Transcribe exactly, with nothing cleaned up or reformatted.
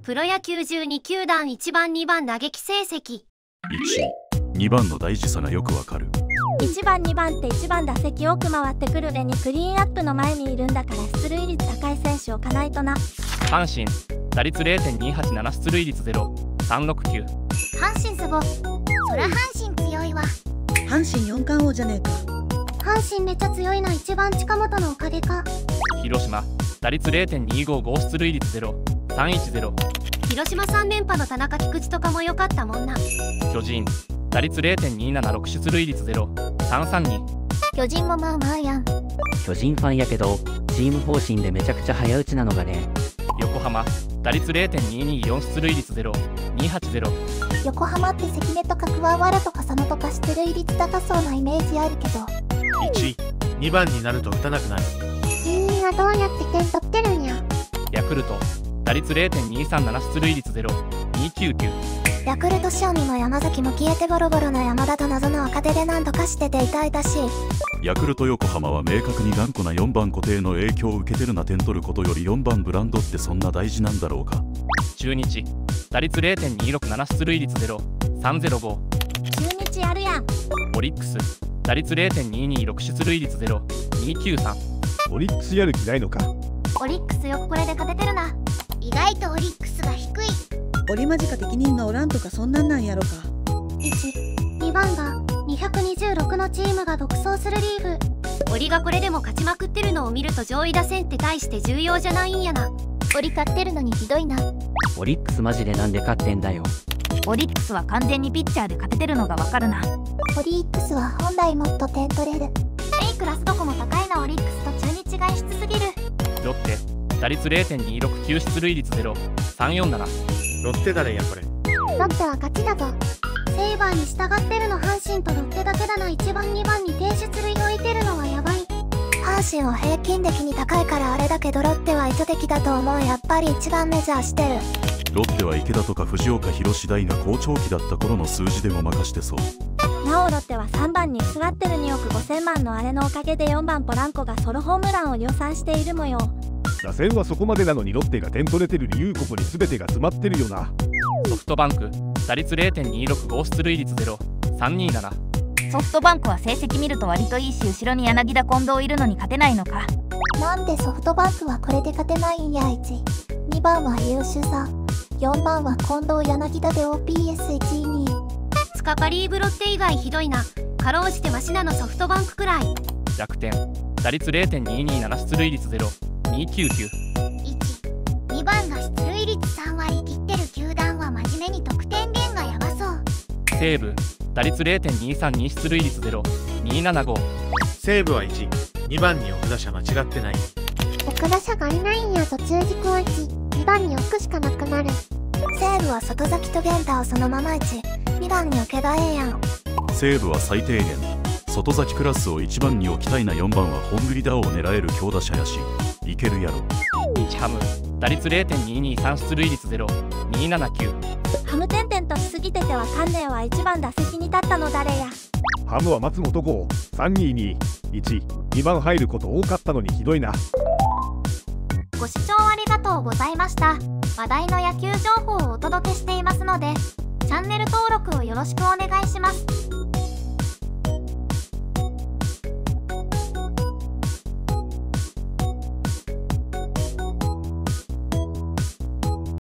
プロ野球じゅうにきゅうだんいちばんにばん打撃成績。 いち、にばんの大事さがよくわかる。 いちばんにばんっていちばん打席多く回ってくる上にクリーンアップの前にいるんだから出塁率高い選手置かないとな。 阪神打率 れいてんにはちなな 出塁率ゼロ、さんろくきゅう。 阪神すご。そら阪神強いわ。 阪神四冠王じゃねえか。 阪神めっちゃ強いな。一番近本のおかげか。 広島打率 れいてんにごご 出塁率ゼロ、さんいちゼロ。 広島さん連覇の田中菊池とかも良かったもんな。 巨人打率 れいてんにななろく 出塁率ゼロ、さんさんに。 巨人もまあまあやん。 巨人ファンやけどチーム方針でめちゃくちゃ早打ちなのがね。 横浜打率 れいてんにによん 出塁率ゼロ、にはちゼロ。 横浜って関根とか桑原とか佐野とか出塁率高そうなイメージあるけど。 いち、にばんになると打たなくなる。 人間はどうやって点取ってるんや。 ヤクルト打率 れいてんにさんなな 出塁率ゼロ、にきゅうきゅう。 ヤクルト塩見も山崎も消えてボロボロの山田と謎の若手で何とかしてて痛々しい。 ヤクルト横浜は明確に頑固なよんばん固定の影響を受けてるな。点取ることよりよんばんブランドってそんな大事なんだろうか。 中日打率 れいてんにろくなな 出塁率ゼロ、さんゼロご。 中日やるやん。 オリックス打率 れいてんににろく 出塁率ゼロ、にきゅうさん。 オリックスやる気ないのか。 オリックスよくこれで勝ててるな。意外とオリックスが低い。 折間近適任がおらんとかそんなんなんやろか。 いち、にばんがにひゃくにじゅうろくのチームが独走するリーグ。 折がこれでも勝ちまくってるのを見ると上位打線って大して重要じゃないんやな。 折勝ってるのにひどいな。 オリックスマジでなんで勝ってんだよ。 オリックスは完全にピッチャーで勝ててるのがわかるな。 オリックスは本来もっと点取れる。A クラスどこも高いな。オリックスと中日が異質すぎる。 ロッテ打率 れいてんにろくきゅう 出塁率ゼロ、さんよんなな。 ロッテ誰やこれ。 ロッテは勝ちだぞ。セイバーに従ってるの阪神とロッテだけだな。いちばんにばんに低出塁置いてるのはやばい。阪神は平均的に高いからあれだけどロッテは意図的だと思う。やっぱり一番メジャーしてる。 ロッテは池田とか藤岡弘大が好調期だった頃の数字でごまかしてそう。 なおロッテはさんばんに居座ってるにおくごせんまんのあれのおかげでよんばんポランコがソロホームランを量産している模様。 打線はそこまでなのにロッテが点取れてる理由ここに全てが詰まってるよな。 ソフトバンク打率 れいてんにろくご 出塁率ゼロ、さんになな。 ソフトバンクは成績見ると割といいし後ろに柳田近藤いるのに勝てないのか。 なんでソフトバンクはこれで勝てないんや。いち、にばんは優秀さ、よんばんは近藤柳田で オーピーエスいち に。 スカパリーブロッテ以外ひどいな。かろうじてマシなのソフトバンクくらい。 楽天打率 れいてんにになな 出塁率ゼロ、にきゅうきゅう。 いち、にばんが出塁率さんわり切ってる球団は真面目に得点源がやばそう。 西武打率 れいてんにさんに 出塁率ゼロ、にななご。 西武はいち、にばんに置く打者間違ってない。 置く打者がいないんや。途中軸をいち、にばんに置くしかなくなる。西武は外崎と源太をそのままいち、にばんに置けばええやん。 西武は最低限外崎クラスをいちばんに置きたいな。よんばんは本塁打を狙える強打者やしいけるやろ。 日ハム打率 れいてんににさん 出塁率ゼロ、にななきゅう。 ハム点々としすぎててわかんねえはいちばん打席に立ったの誰や。 ハムは松本剛さんににいち、にばん入ること多かったのにひどいな。 ご視聴ありがとうございました。話題の野球情報をお届けしていますのでチャンネル登録をよろしくお願いします。